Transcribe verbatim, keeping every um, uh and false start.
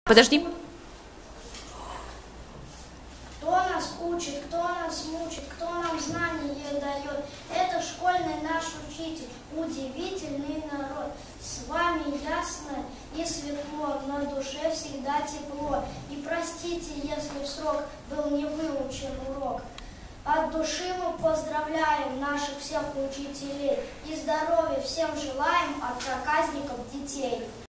Подожди. Кто нас учит, кто нас мучит, кто нам знания дает? Это школьный наш учитель, удивительный народ. С вами ясно и светло, на душе всегда тепло. И простите, если в срок был не выучен урок. От души мы поздравляем наших всех учителей и здоровья всем желаем от проказников детей.